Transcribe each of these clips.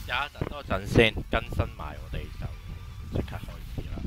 有一陣多陣先更新埋，我哋就即刻開始啦。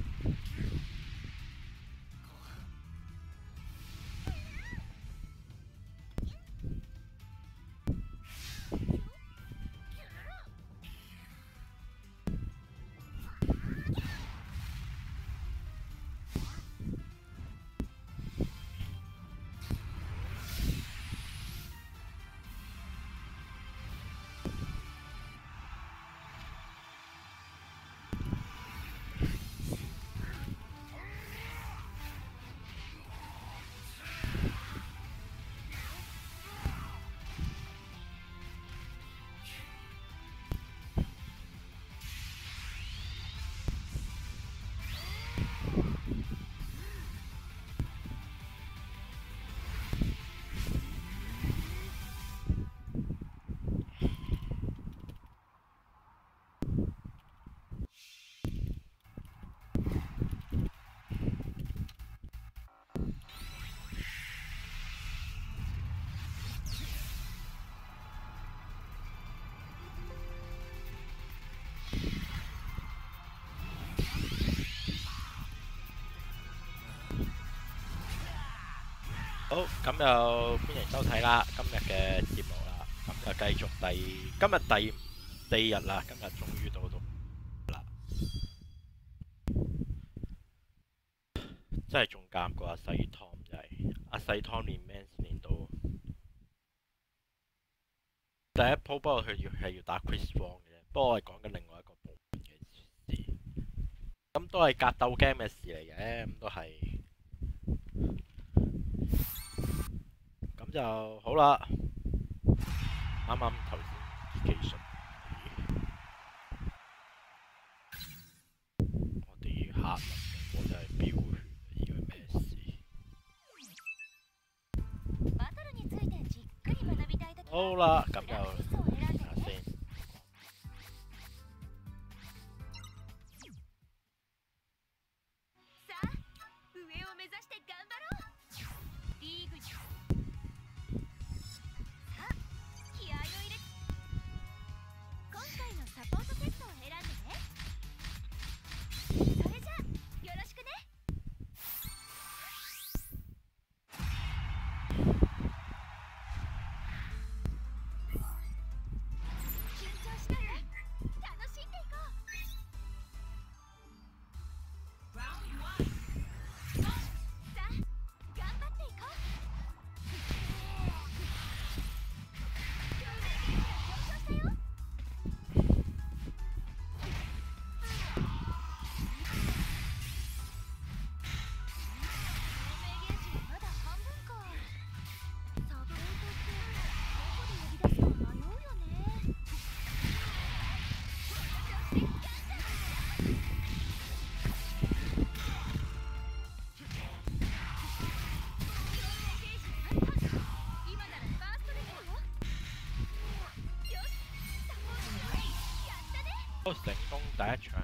好，咁就歡迎收睇啦，今日嘅節目啦，咁就繼續今日第4日啦，今日終於到啦，真係仲尷過阿細湯，真係阿細湯練 Mans 練到第一鋪，不過佢係要打 Chris Wong 嘅啫，不過我係講緊另外一個部門嘅事，咁都係格鬥 game 嘅事嚟嘅，咁都係。咁就好啦，啱啱頭先技術，我哋下輪我就係飆血，呢個係咩事？好啦，咁就睇下先。成功第一場。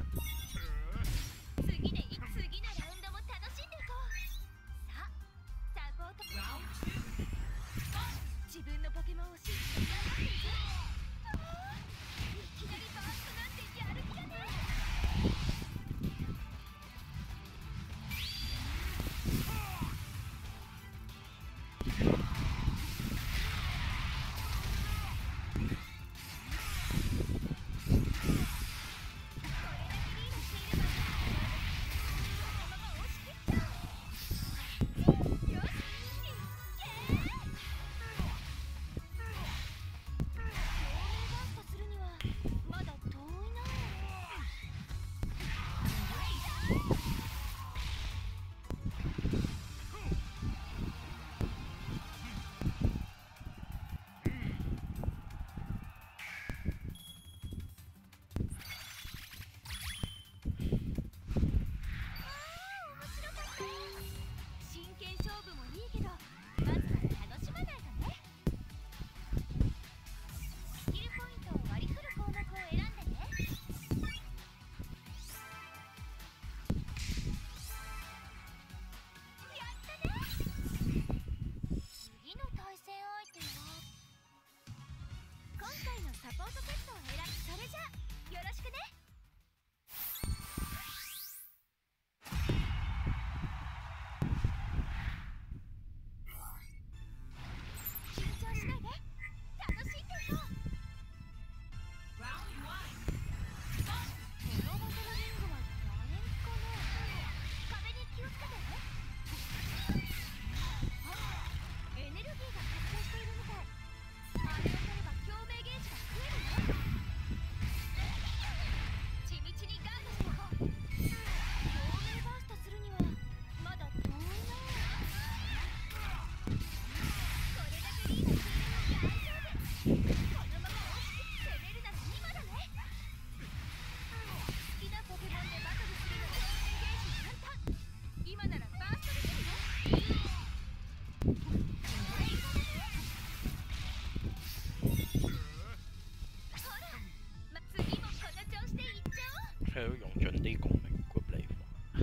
佢要用盡啲共鳴 group 嚟喎。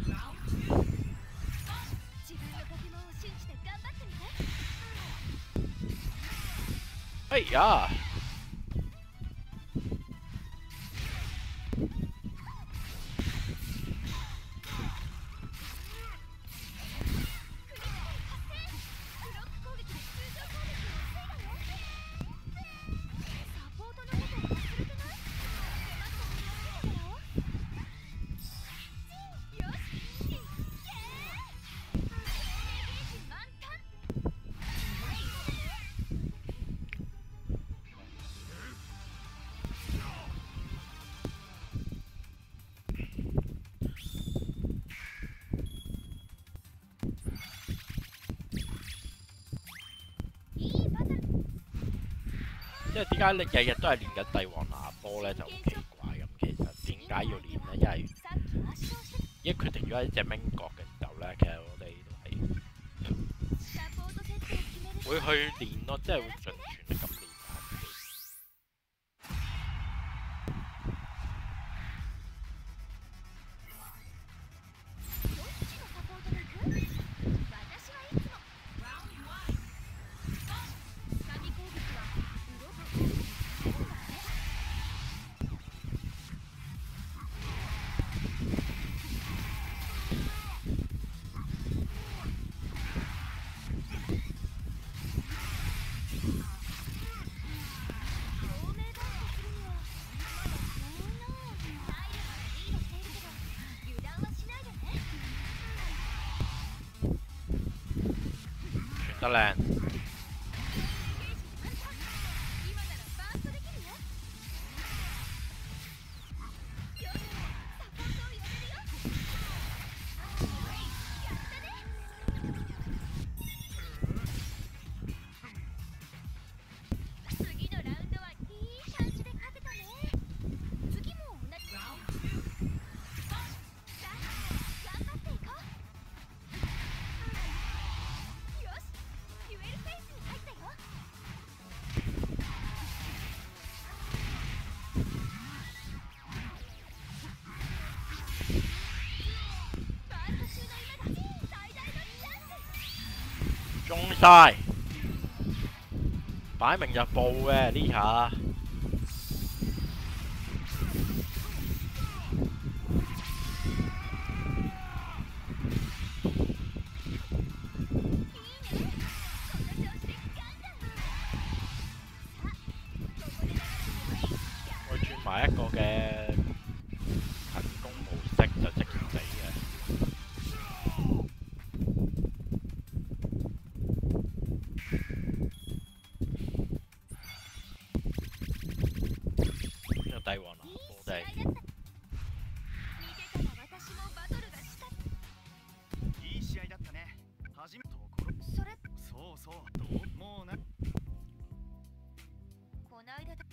哎呀！即係點解你日日都係練緊帝王拿波咧，就好奇怪咁。其實點解要練咧？因為一決定咗一隻明角嘅時候咧，其實我哋都係會去練咯，即係會盡全力咁練下自己。得靚。中晒，擺明就報嘅呢下。我轉埋一個嘅勤工模式就即刻死嘅。帝王拿波真係。 いい試合だったね。初めところ。それ。そうそう。もうな。 こないだ。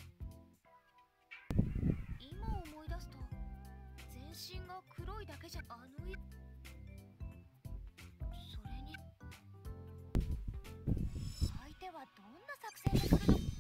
今思い出すと、全身が黒いだけじゃそれに。相手はどんな作戦で来るの？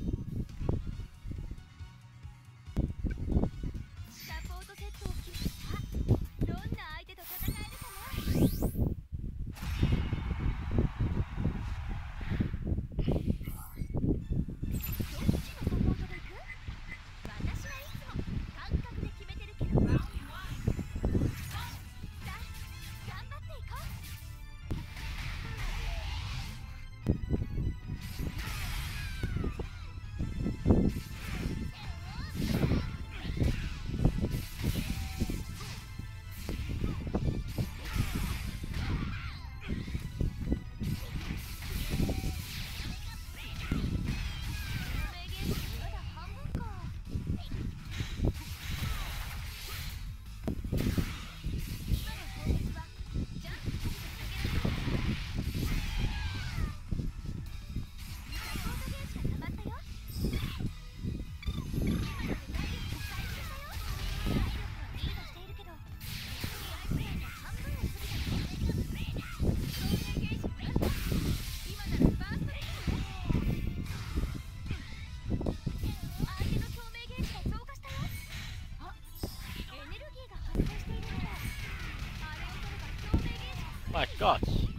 my god！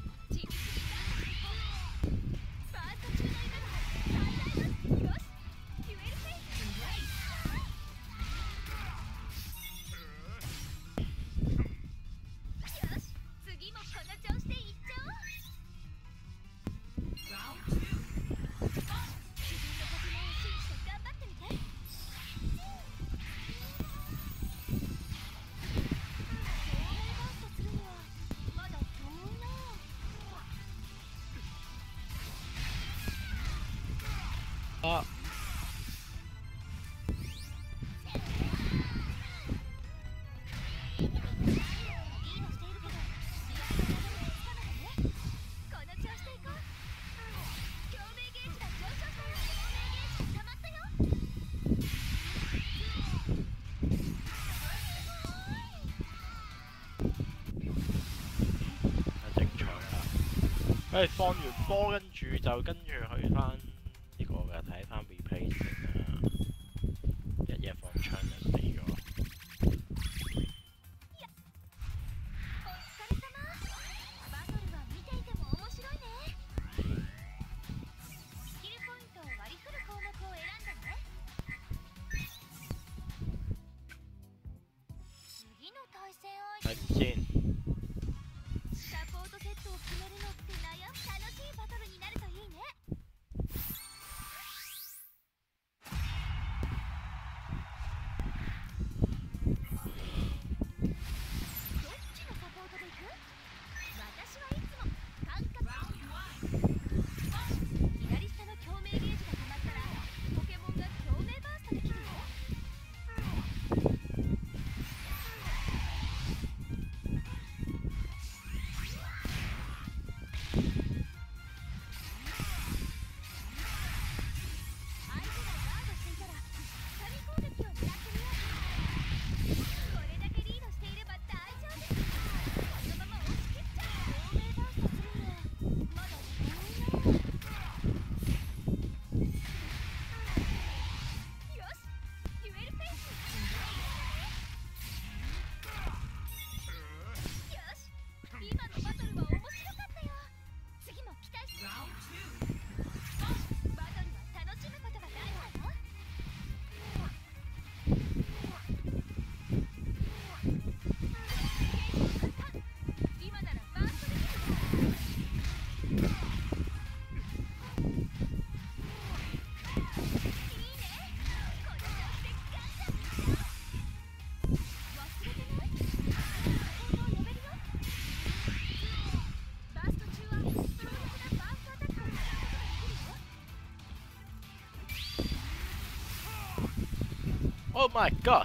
あ正常啦，佢放完波跟住去翻呢個嘅睇翻 replay 先啦，一嘢放槍就死咗。睇唔先。Oh my god!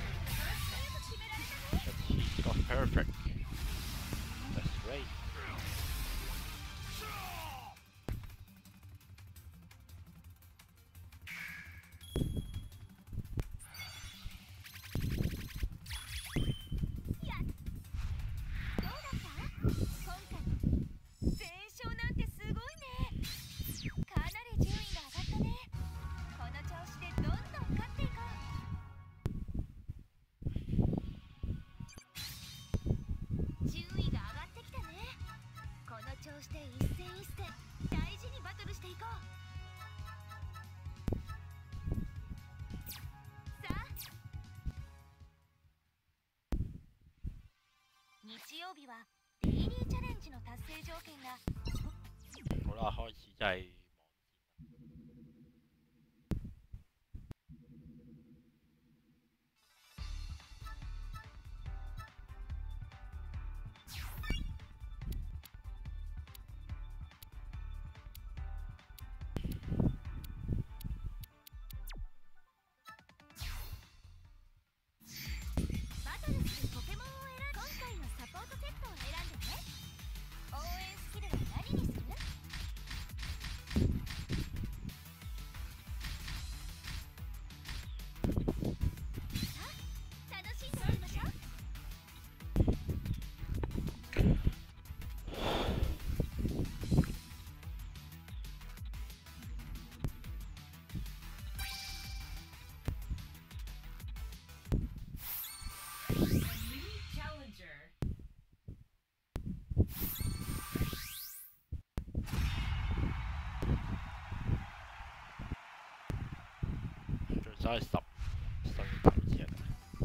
He got perfect. That's great.好啦，開始就係真係10新投資人。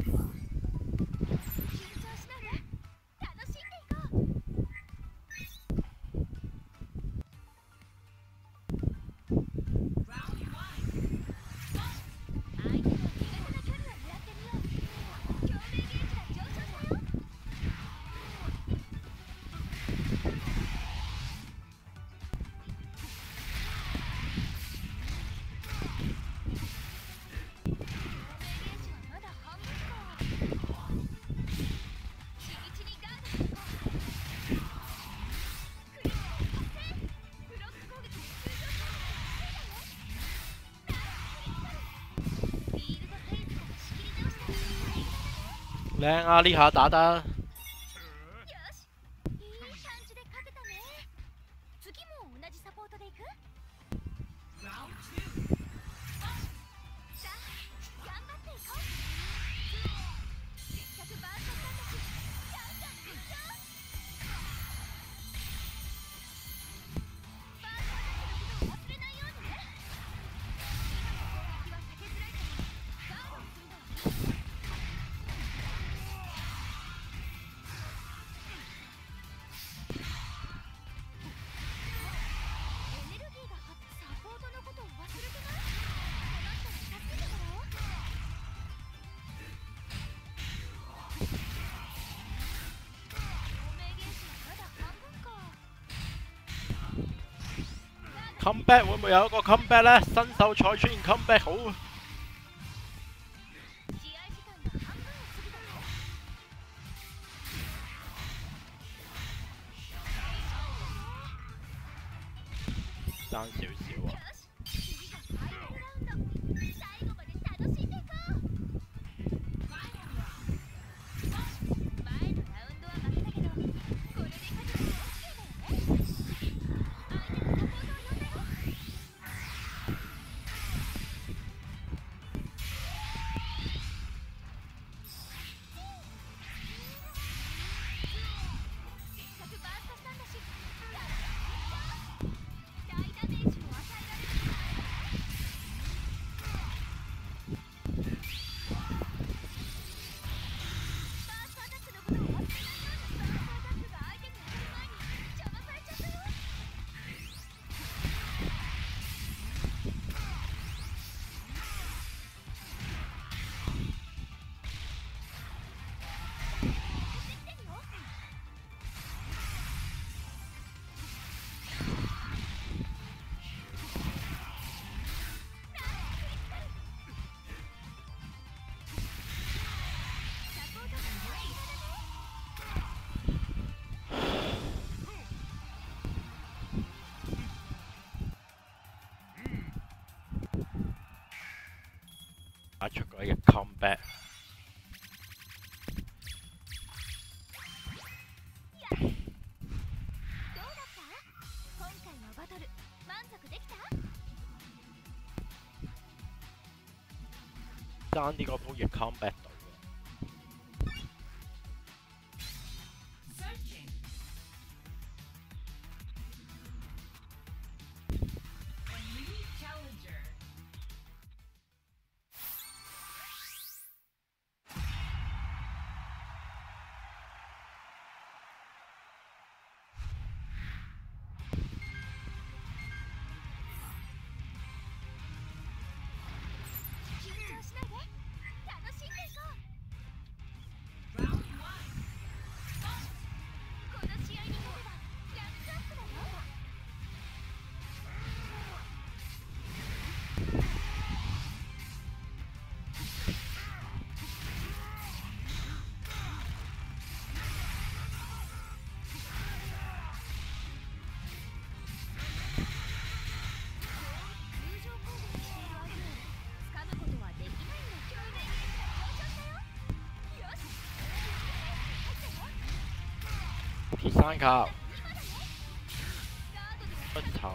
靚啊！呢下打得。comeback 會唔會有一個 comeback 咧？新手賽出現 comeback 好。爭少少啊！打出嗰一個 comeback。爭啲嗰鋪亦 comeback 到。鐵山靠出頭，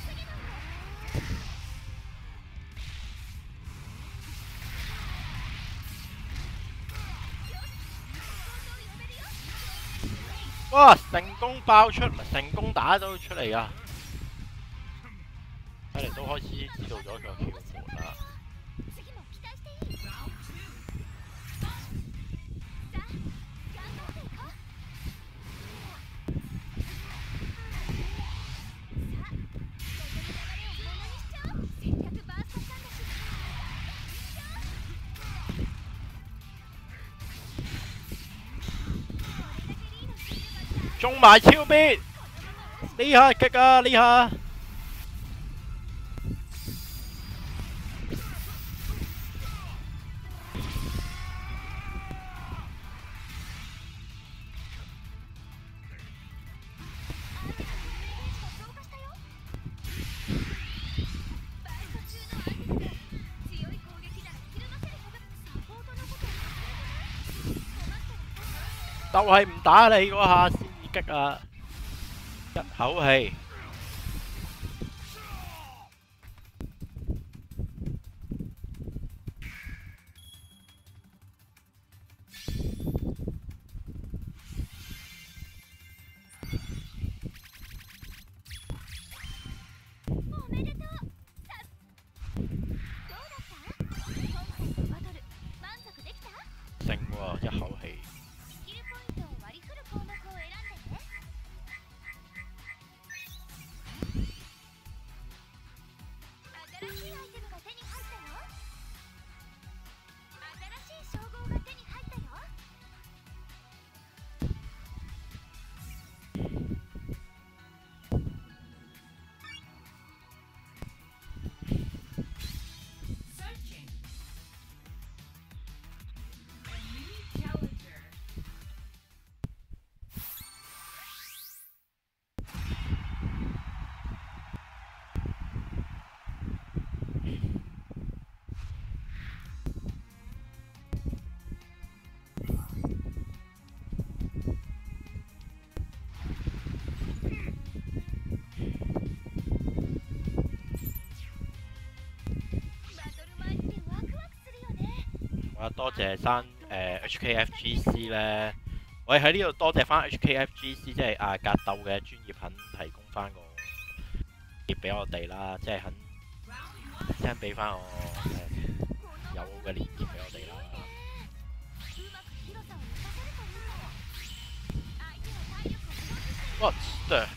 哇！成功爆出，唔係成功打到出嚟啊！睇嚟都開始知道咗個竅門啦。 中埋超邊，呢下激啊呢下！就係唔打你嗰下先至激啊！一口氣。勝喎，一口氣。多謝翻HKFGC 咧，我哋喺呢度多謝翻 HKFGC， 即係格鬥嘅專業肯提供翻個業俾我哋啦，即係肯 send 俾翻我有嘅連結俾我哋啦。What the？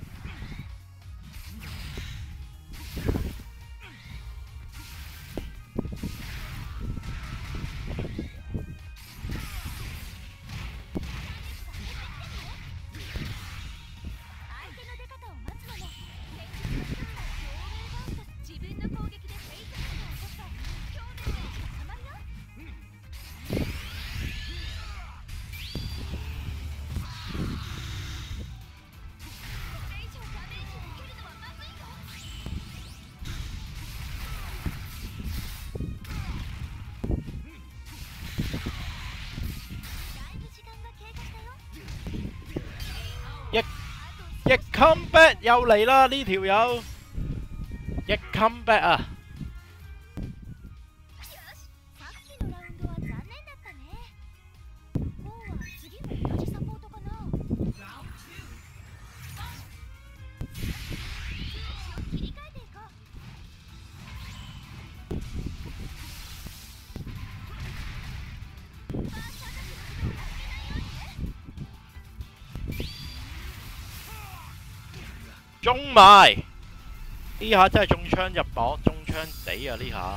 逆 comeback 又嚟啦！呢條友逆 comeback 啊！中埋呢下真係中槍入榜，中槍死啊！呢下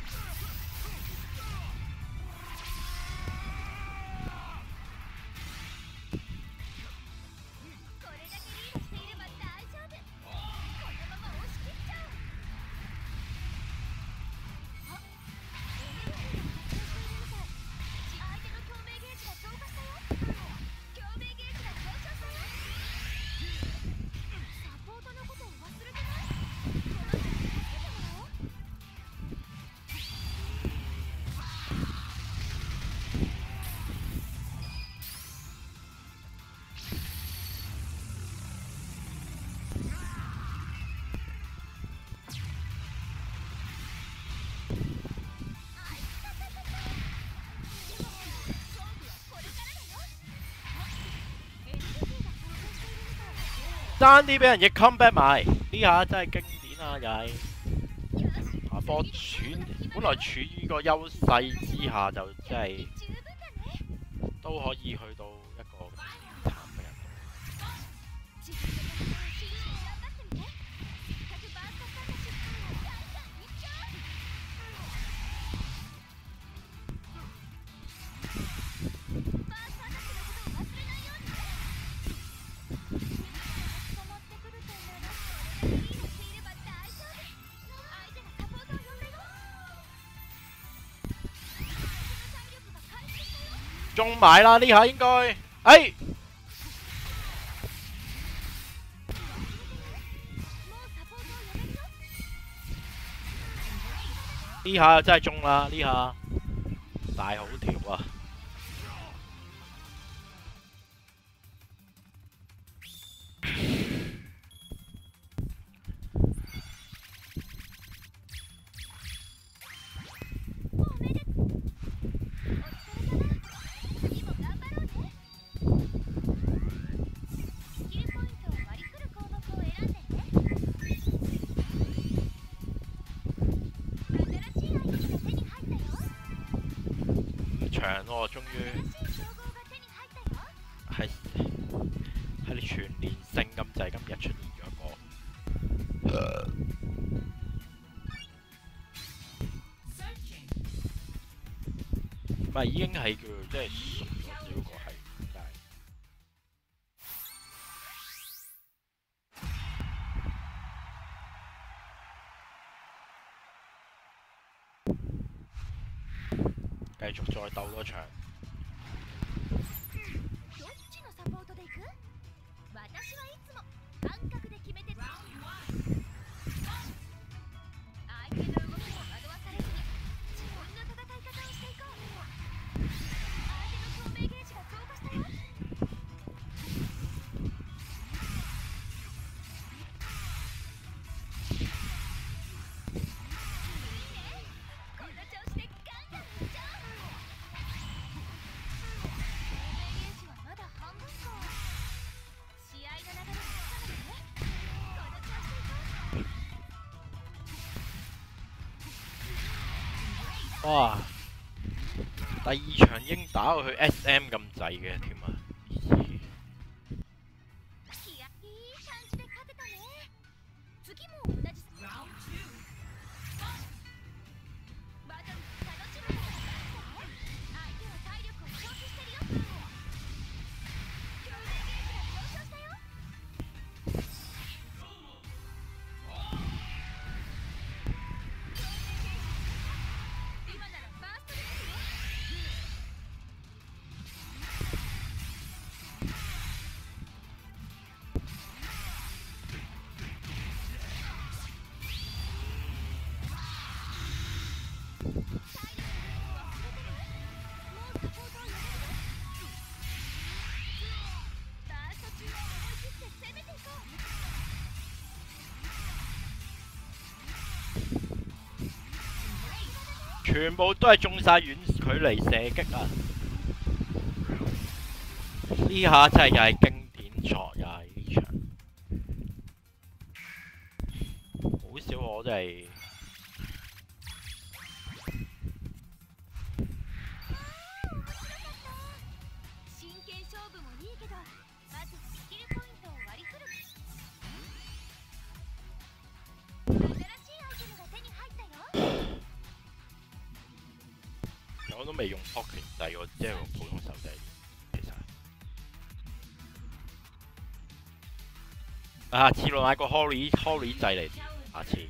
爭啲俾人逆 comeback 埋，呢下真係經典啊！又係波本來處於個優勢之下，就真係都可以去到一個慘嘅人。 中埋啦呢下應該，哎呢下真係中啦呢下，大好條啊！長喎，終於係你全連勝咁滯，今日出現咗個，唔係已經係叫即係熟咗少個係，但係繼續再鬥多場。哇！第二場已經打到去 SM 咁滯嘅添啊！全部都係中晒遠距離射擊啊！呢下真係又係經典作，又係呢場，好少我真係。我都未用撲拳掣，我只係用普通手掣。其實下次我買個 Holly 掣嚟，下次。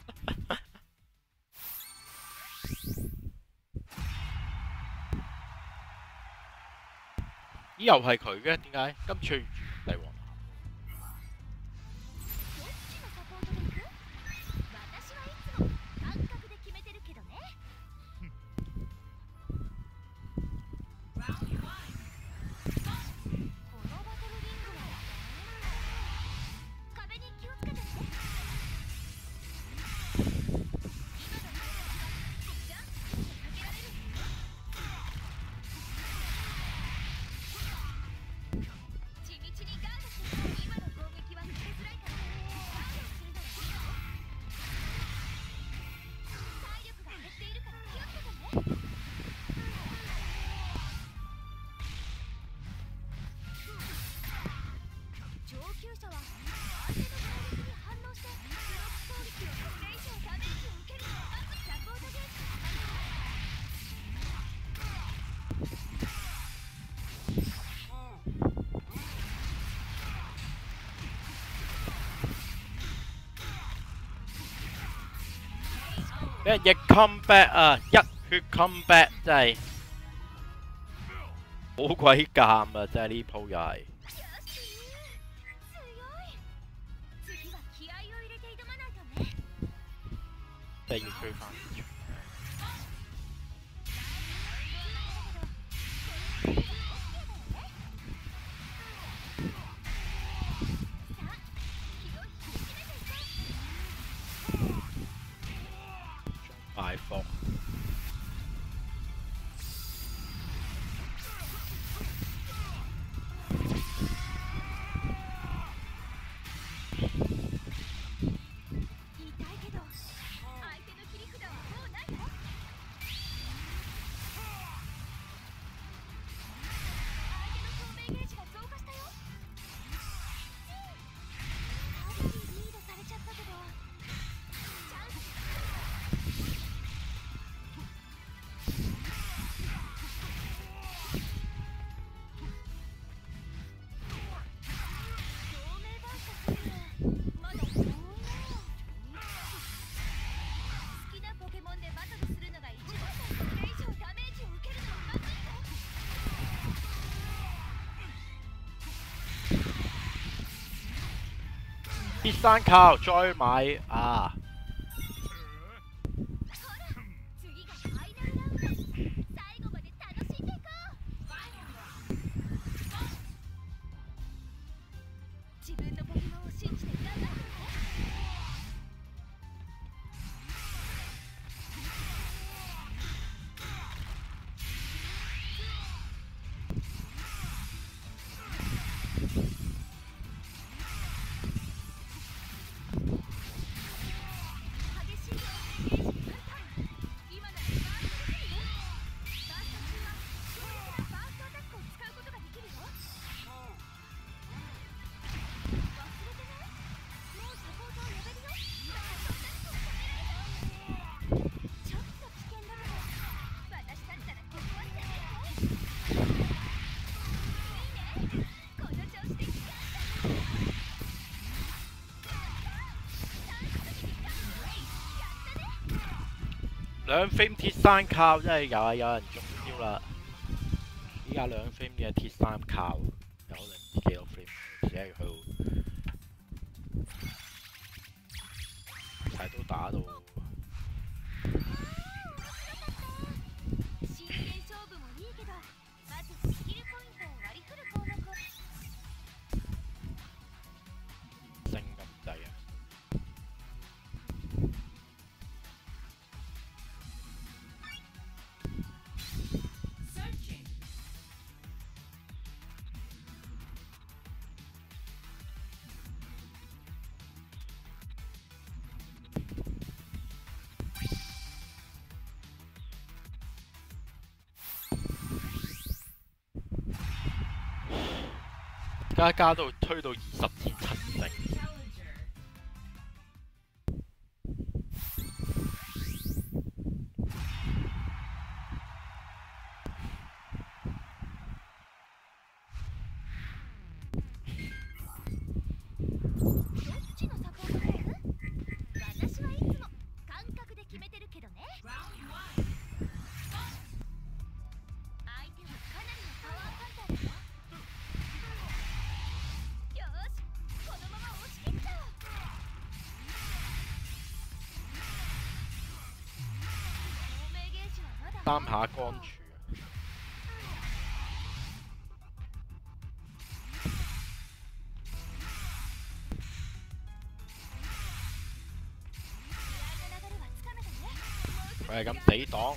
咦？又係佢嘅？點解？今次帝王。俾人逆 come back 啊！一血 come back 真係，哇！呢下真係勁癲咗，又係呢場。 Round 1 Fight! 呢下真係又係經典作，又係呢場。 Round 1 Fight! 好鬼尷啊！真係呢鋪又係。即係要追翻。埋伏。必山靠再買啊！兩 frame 鐵山靠真係有人中招啦！依家兩 frame 嘅鐵山靠有唔知幾多 frame， 只係去到睇都打到。升咁滯啊！加到推到20戰7勝。3下乾柱佢係咁死擋。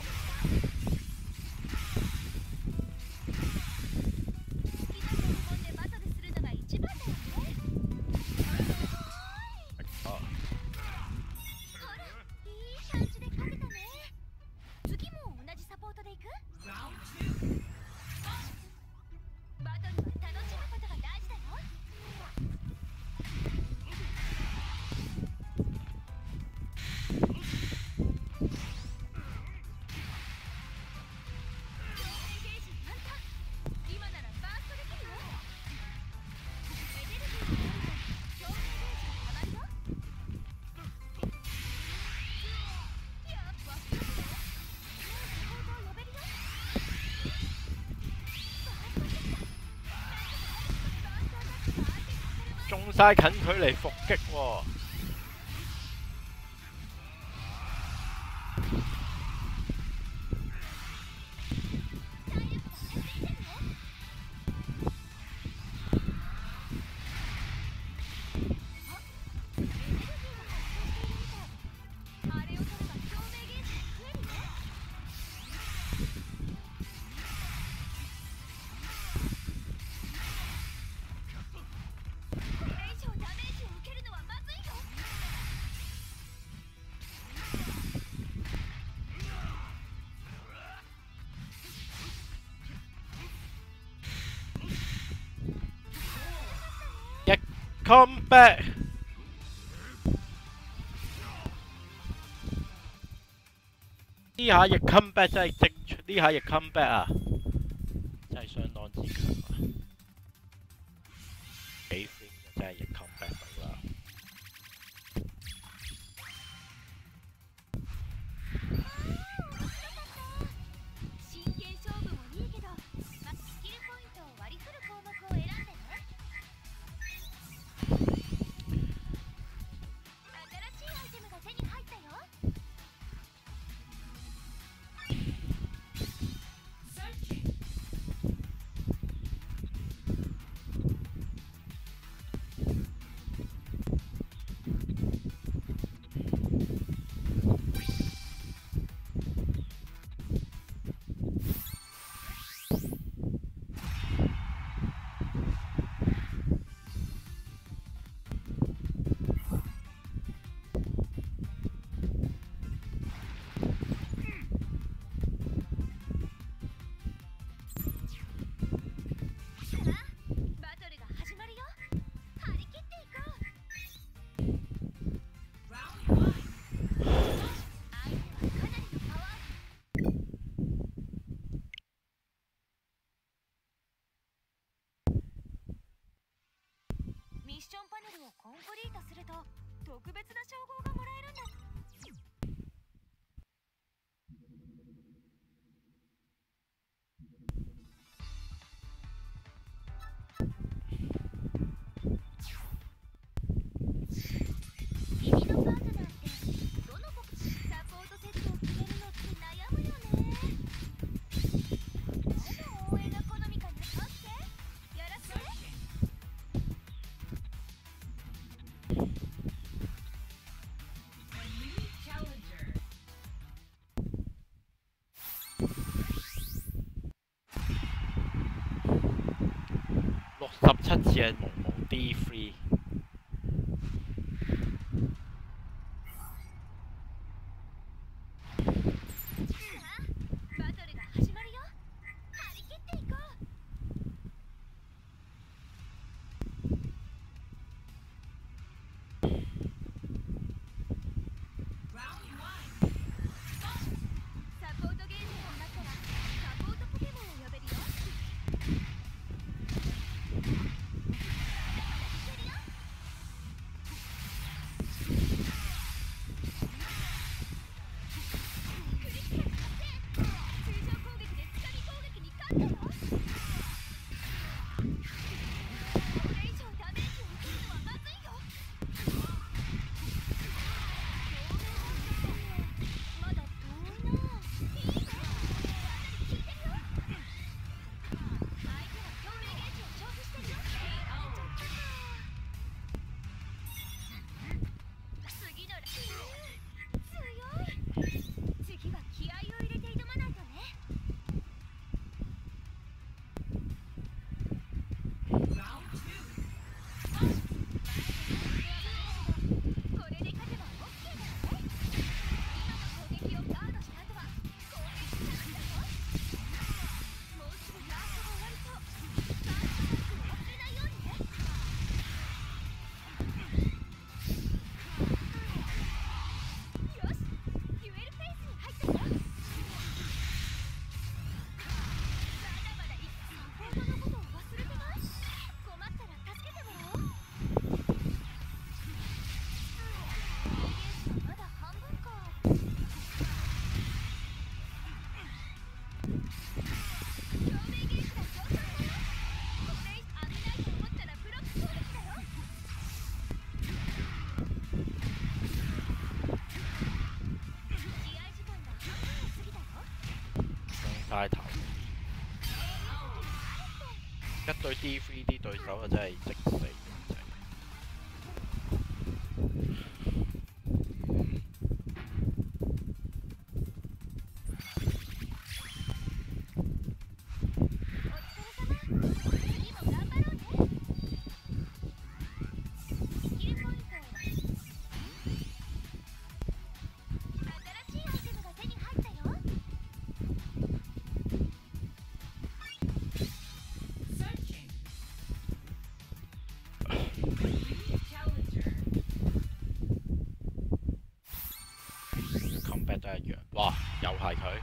晒近距離伏擊喎。Come back！ 呢下亦 come back 真係正，呢下亦 come back 啊，真係相當之強啊！幾 frame 真係亦 come back 到啦。 ミッションパネルをコンプリートすると特別な称号がもらえるんだ。君のパートナーってどのボクサポートセットを決めるのって悩むよね。どの応援が好みかな。オッケー、よろしく。 67次係蒙蒙 D3。 バトルが始まるよ。張り切っていこう。サポートゲームが終わったらサポートポケモンを呼べるよ。 晒頭，一對 D3 啲對手啊真係直死咁滯。combat 都一樣，哇！又係佢。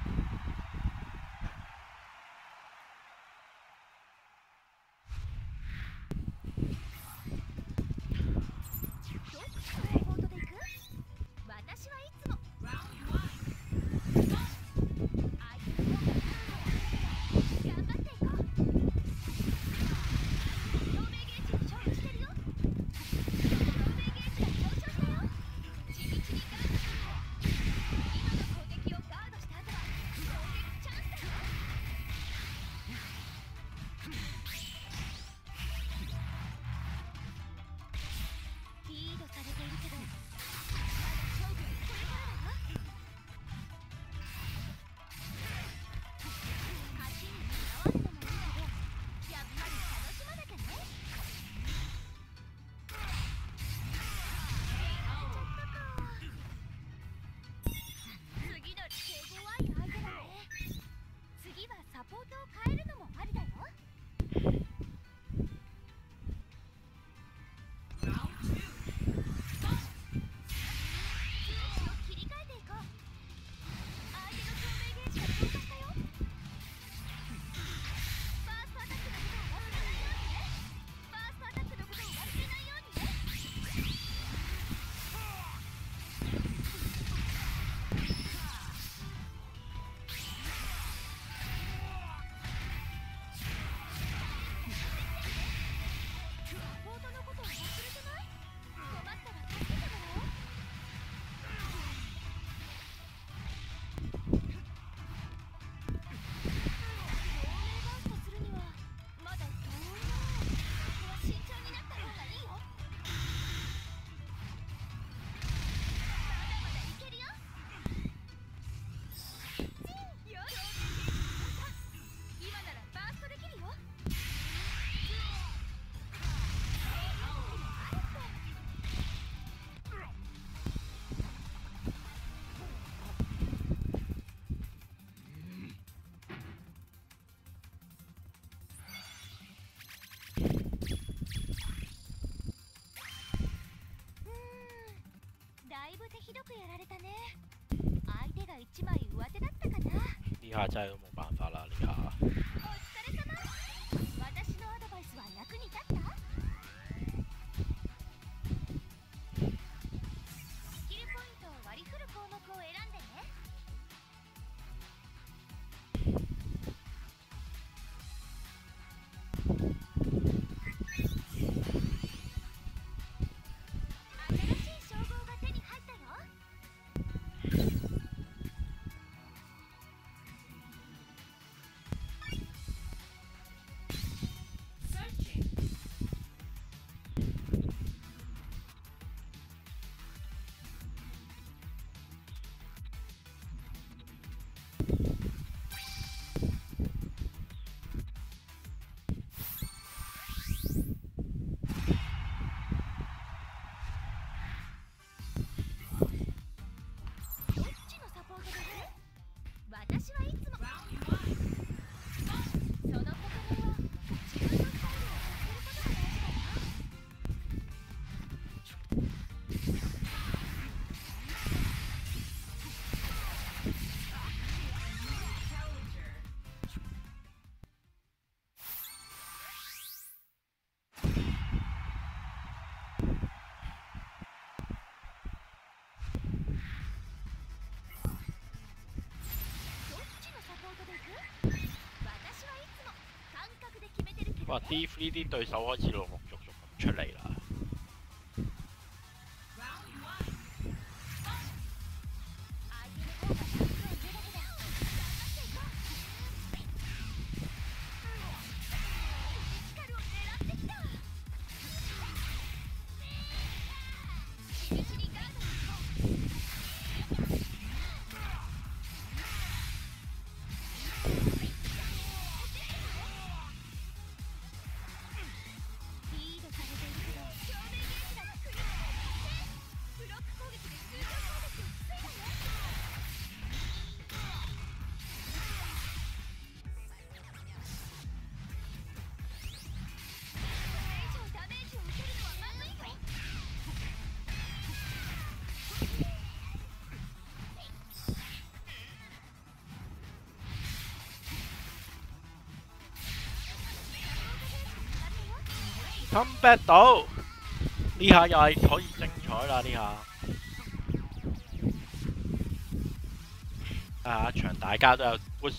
呢下真係都冇辦法啦！呢下。哇 ！D3 啲對手開始陸陸續續咁出嚟啦。 come back 到呢下又係可以精彩啦！呢下啊場大家都有 push。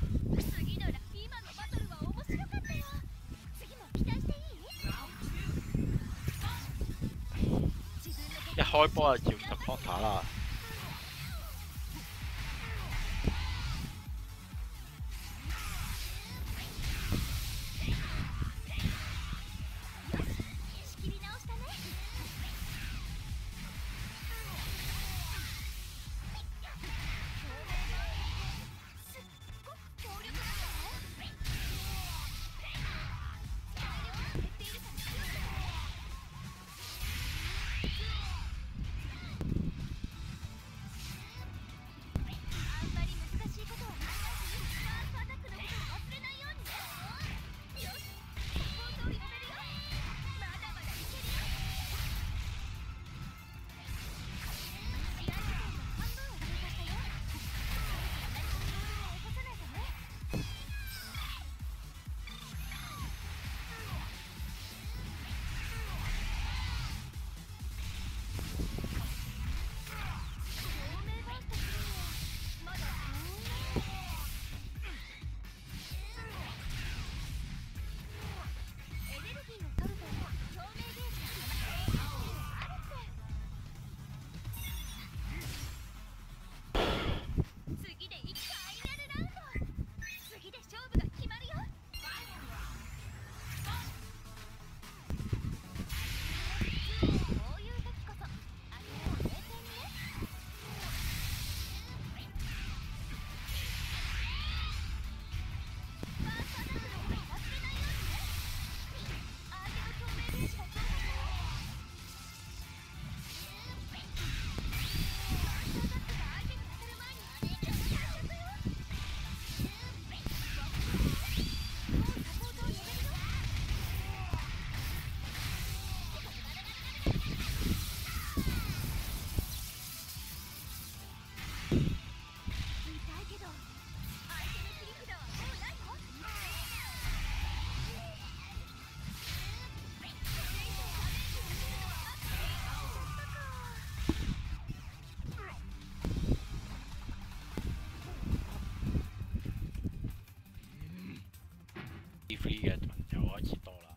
一開波就照 supporter 啦。free 嘅朋友開始多啦。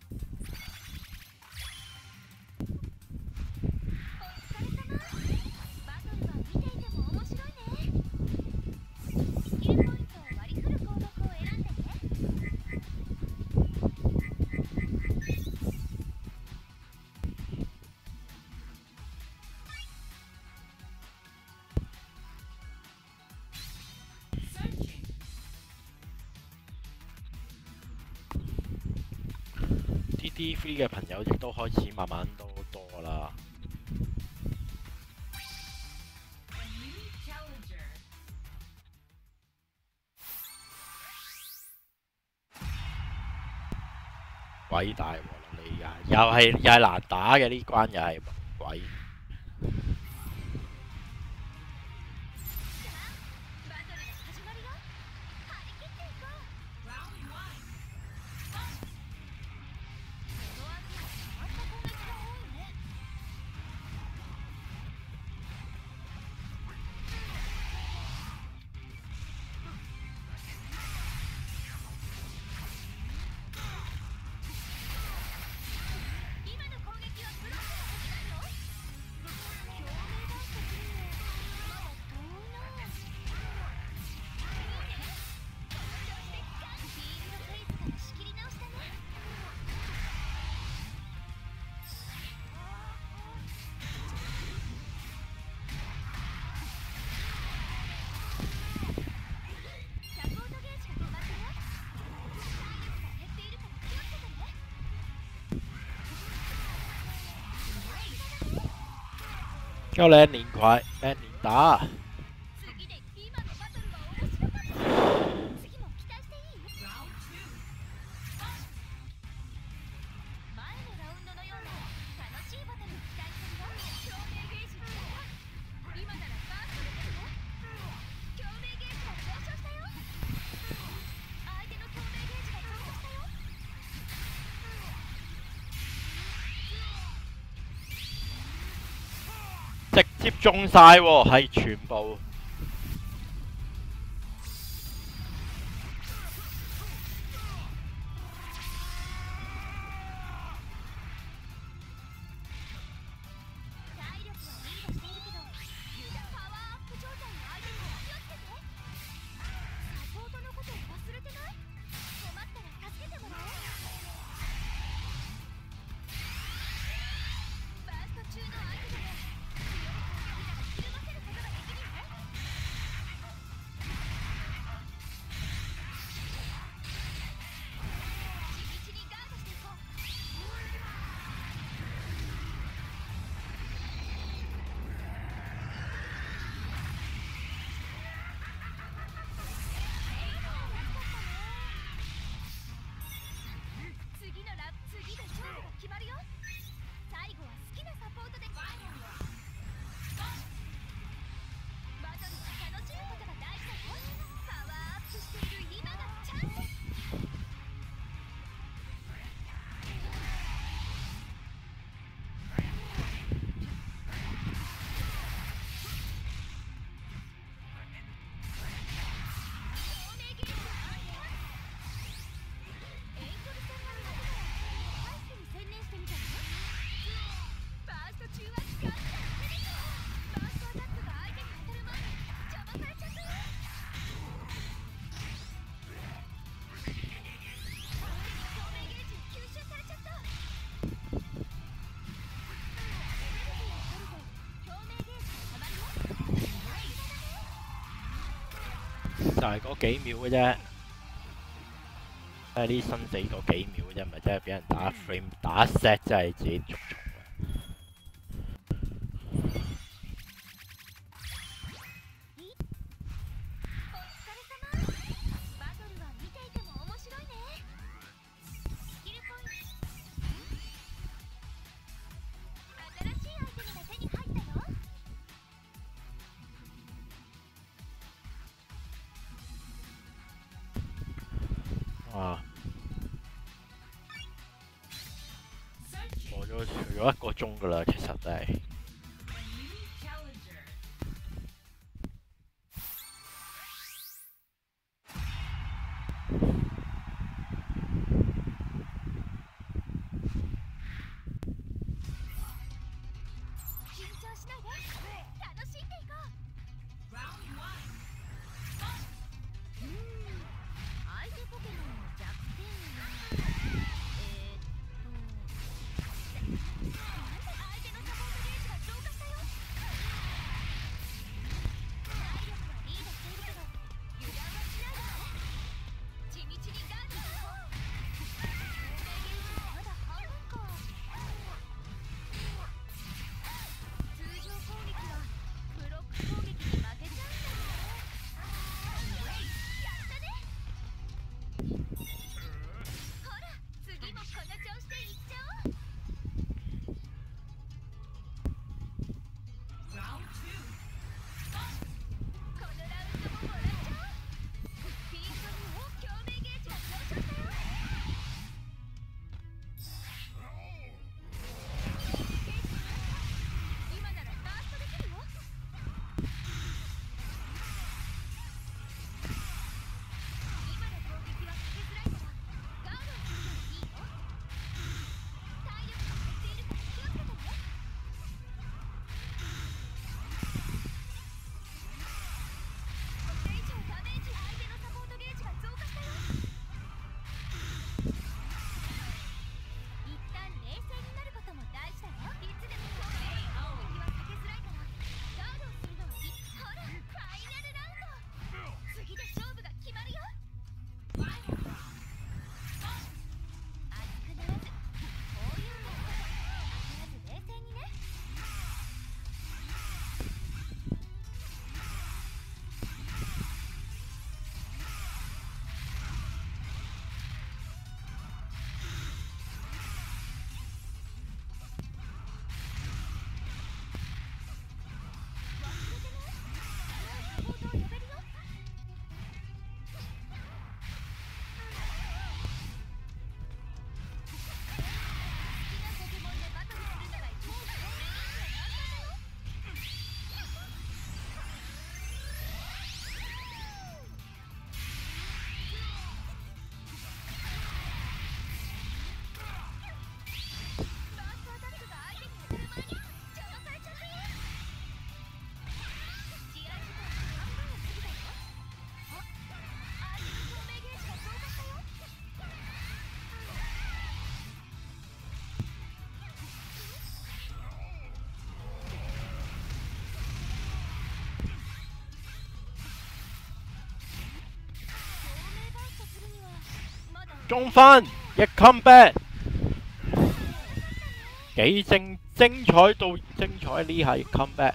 啲 free 嘅朋友亦都開始慢慢都多啦。鬼大鑊啦！你又係難打嘅呢關，又係鬼。要靚年快，靚年打。 接中晒喎，係全部。就係嗰幾秒嘅啫，都係啲生死嗰幾秒嘅啫，唔係真係俾人打 frame 打 set，真係自己捉蟲啊！哇！過咗1個鐘㗎啦，其實真係。 中翻一 comeback， 幾精彩到精彩呢下 comeback。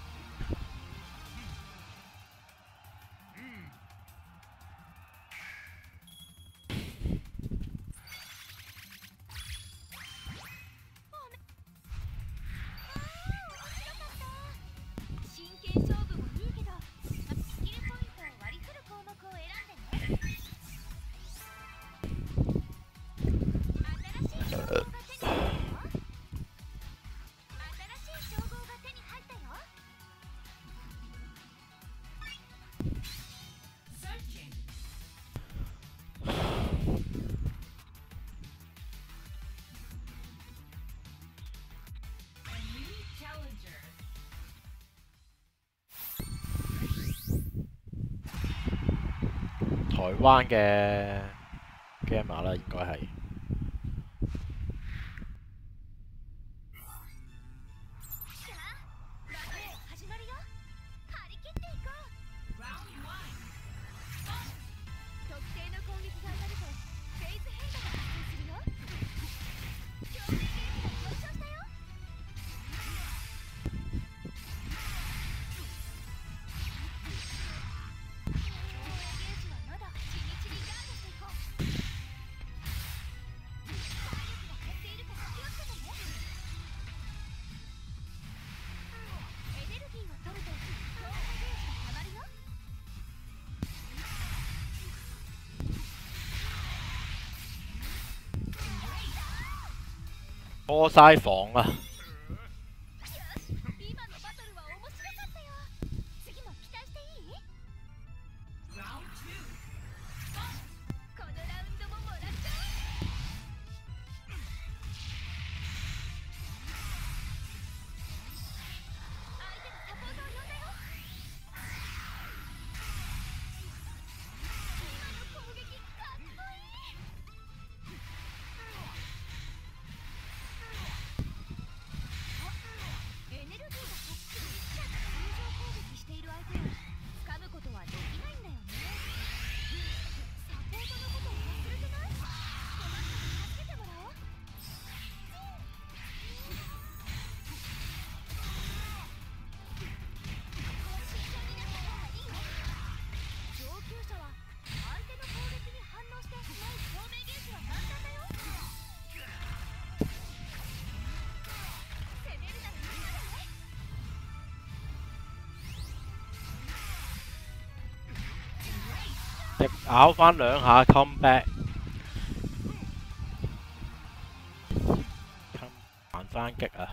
台灣嘅 gamer 啦，應該係。破晒防啊！咬翻兩下 comeback， 還翻擊啊！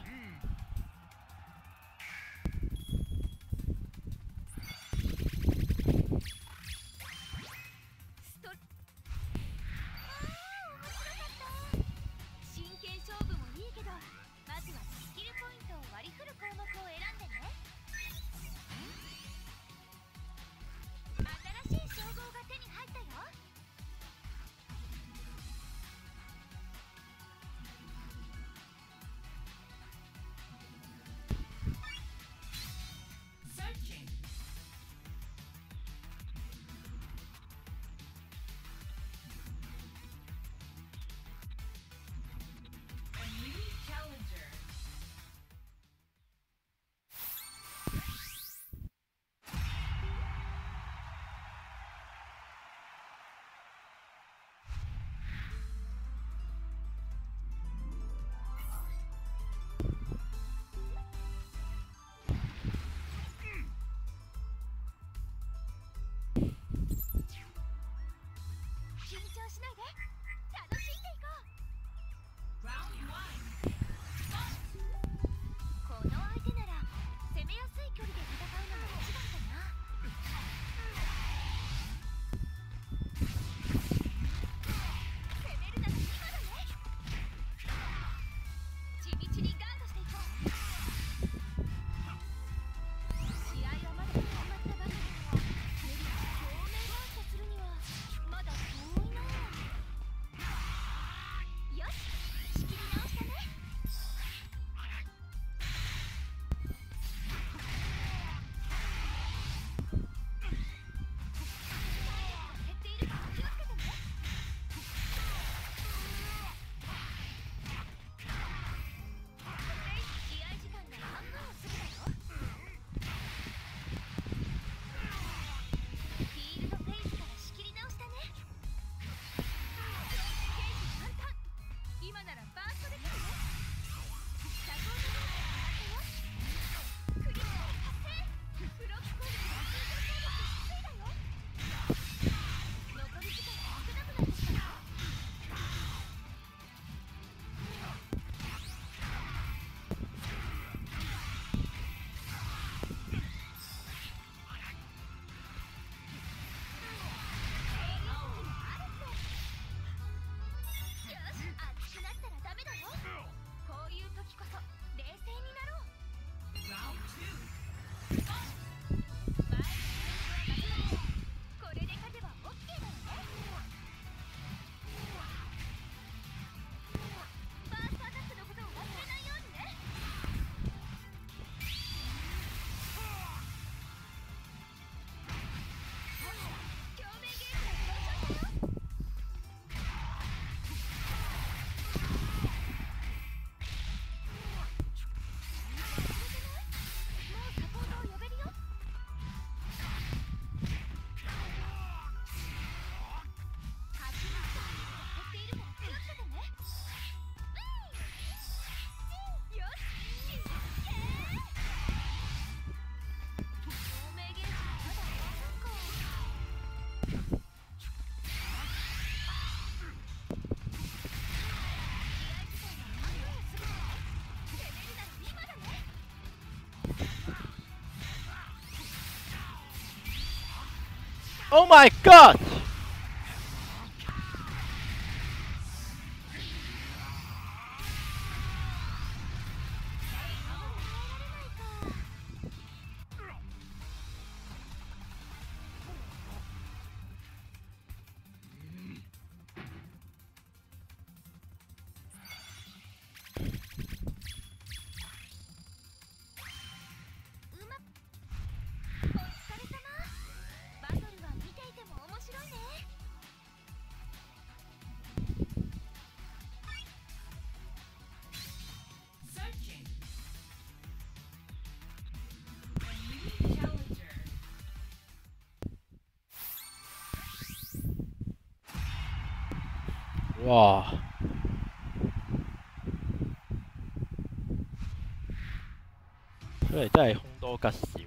Oh my god! 哇！出嚟真係兇多吉少。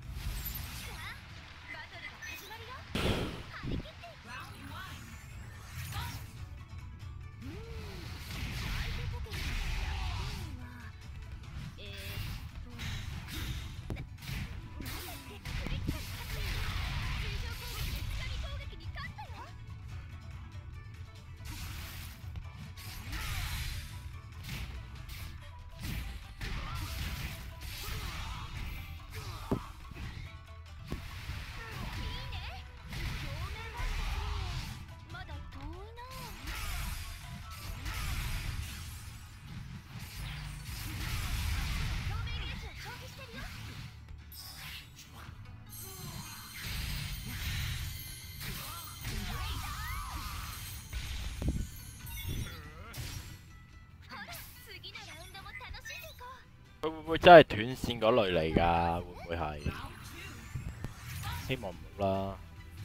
佢會唔會真係斷線嗰類嚟㗎？會唔會係？希望唔好啦。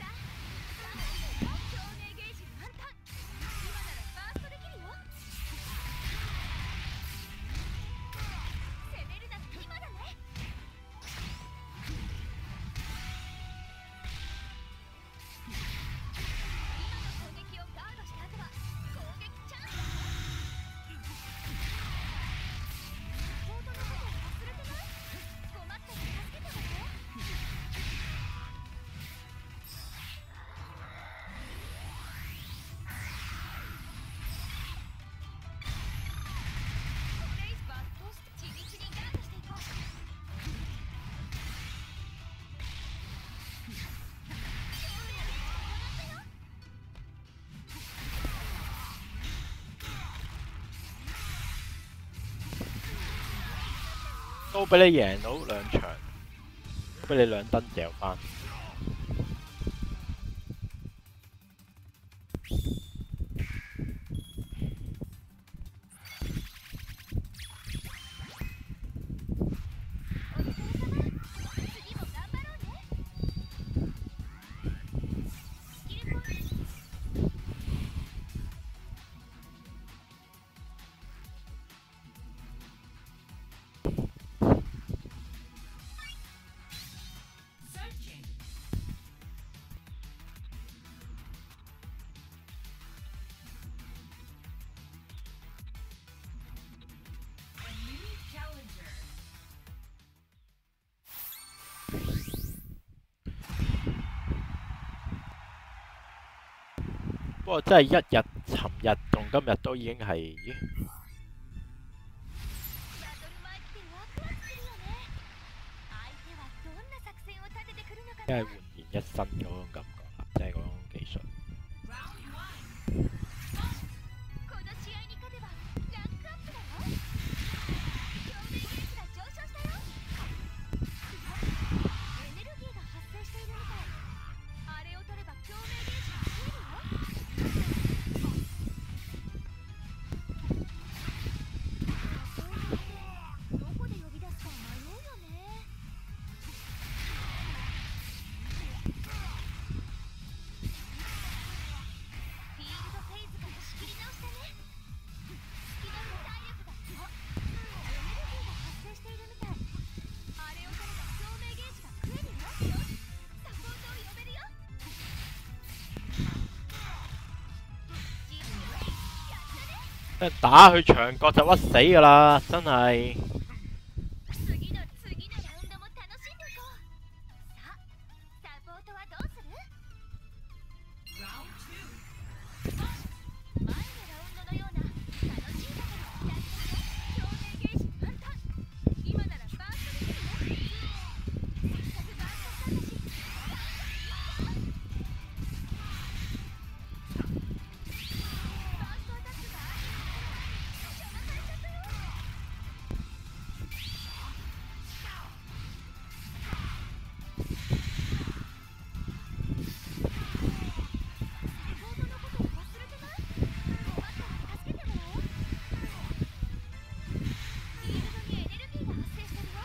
都俾你贏到兩場，俾你兩燈掉翻。不過真係一日，尋日同今日都已經係，真係煥然一新嗰種感覺啦，即係嗰種技術。 打佢牆角就屈死㗎啦，真係。 次のラウンドも楽しんでいこう。さあ、サポートはどうする？前のラウンドのような楽しいだけの期待して強制ゲージ反対。今ならバーストできるね。せっかくバーストしたんだし。バーストアタックが邪魔されちゃったよ。弟のことを忘れてない？困ったら助けてもらおう。フィールドにエネルギーが発生してるよ。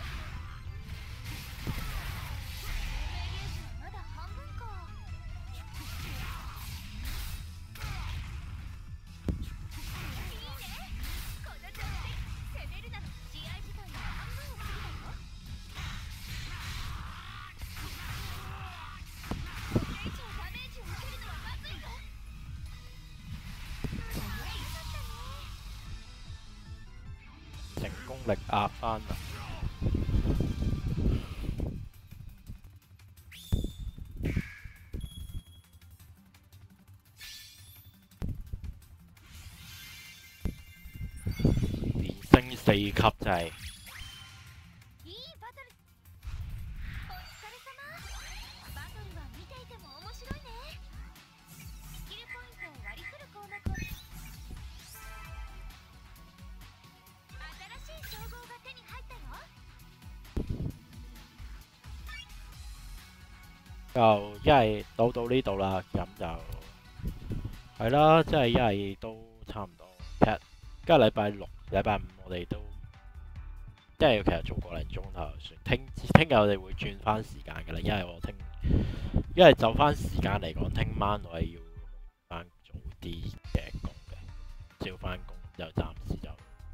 生命ゲージはまだ半分か。いいね。この調子で攻めるなら試合時間の半分を過ぎたよ。これ以上ダメージを受けるのはまずいぞ。よかったね。 成功力壓翻啦。連升4級真係。 いいバトル。お疲れ様。バトルは見ていても面白いね。スキルポイントを割り振る項目を。新しい称号が手に入ったよ。 就一係到呢度啦，咁就係啦，即係一係都差唔多。其實今日禮拜六、禮拜五我哋都即係其實做個零鐘頭就算。聽日我哋會轉翻時間㗎啦，因為就翻時間嚟講，聽晚我係要翻早啲嘅工嘅，照翻工就暫時就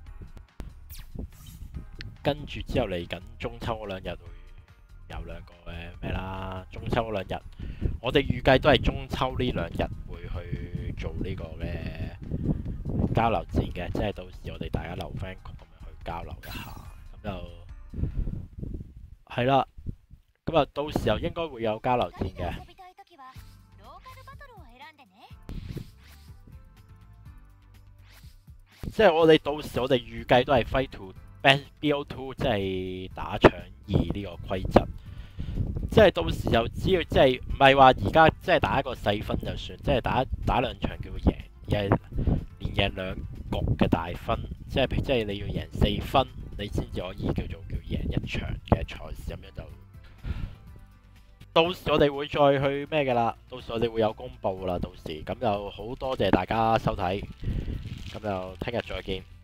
跟住之後嚟緊中秋嗰兩日會有兩個咩啦，中秋嗰兩日我哋預計都係中秋呢兩日會去做呢個嘅交流戰嘅，即係到時我哋大家留 friend 曲咁樣去交流一下，咁就係啦。咁啊，到時候應該會有交流戰嘅。 遊びたいときはローカルバトルを選んでね。 即係我哋到時我哋預計都係 Fight to BO2， 即係打搶2呢個規則。即係到時候只要即係唔係話而家即係打一個細分就算，即係打兩場叫贏，而係連贏兩局嘅大分，即係你要贏4分，你先至可以叫贏一場嘅賽事咁樣就。到時我哋會再去咩嘅啦，到時我哋會有公佈啦，到時咁就好多謝大家收睇，咁就聽日再見。